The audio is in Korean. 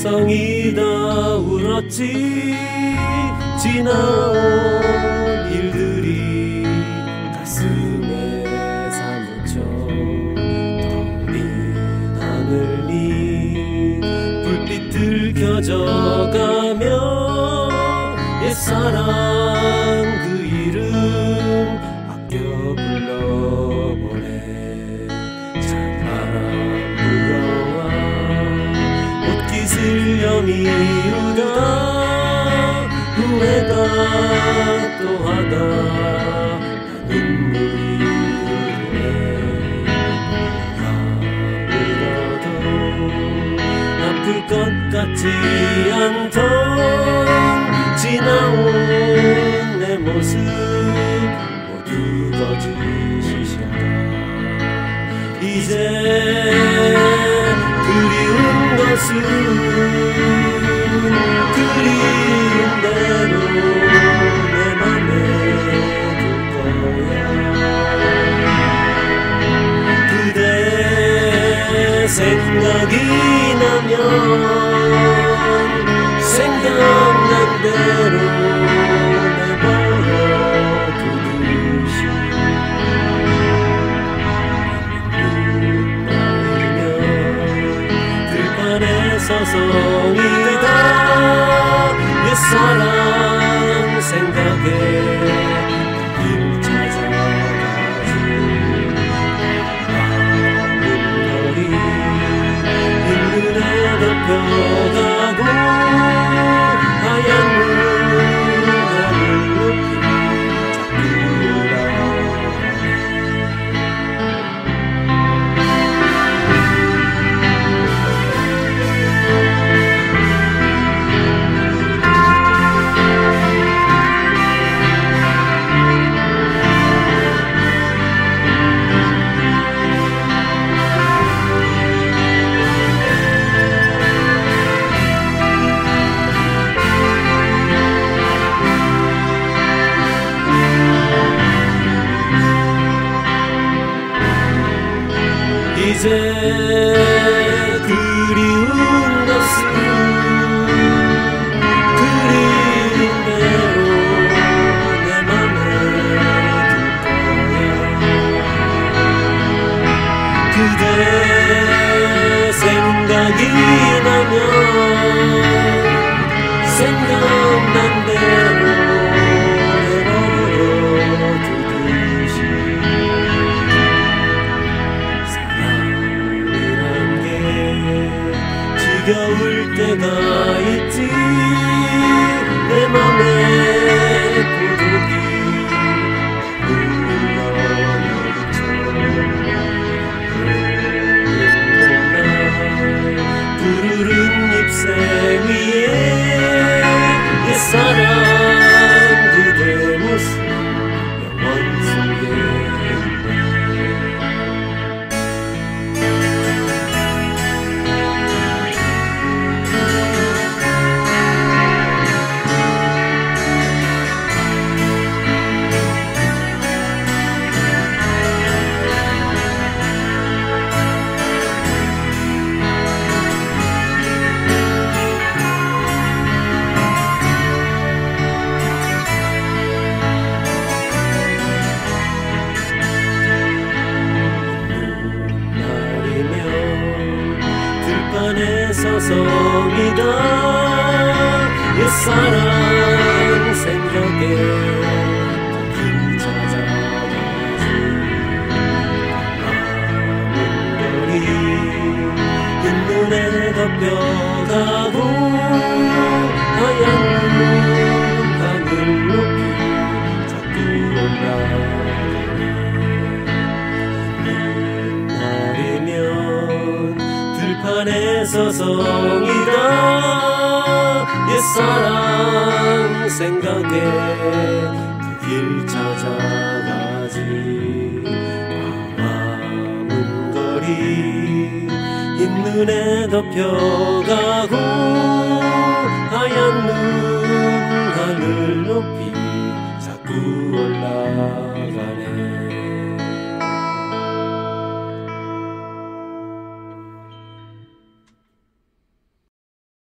세상이 다 울었지. 지나온 일들이 가슴에 사무쳐 텅빈 하늘이 불빛들 켜져가며 옛사랑 그 이름 아껴 불러보네. 찬바람 불어와 옷깃을 여미우다 후회가 또하다 눈물이 흐르네. 울어도 아플 것 같지 않던 지나온 내 모습 모두 거짓이야. 이제 그리운 것은 그리운 대로 내 맘에 둘 거야. 그대 생각이 나면 생각난 대로 내버려 두듯이 눈 나이면 들판에 서성이다 옛사랑 생각에 길 찾아가지. 아무 거리 흰눈에 덮여가고 하얀 눈 하늘 높이 자꾸 올라가네. 이제 그리운 것은 그리운 대로 내 맘에 둘 거야. 그대 생각이 나면 생각난 대로 내버려 두듯이 지겨울 때가 있지. 내 맘에 고독이 흘러넘쳐 푸르른 잎새 위에 옛사랑 그대 모습 영원 속에 서성이다 옛사랑 생각에 길 찾아가지. 남은 거리 흰눈에 덮여가고 하얀 눈 하늘 높이 자꾸 올라가네. 날이면 들판에 서성이다 옛사랑 생각에 그 길 찾아가지. 남은 거리 흰눈에 덮여가고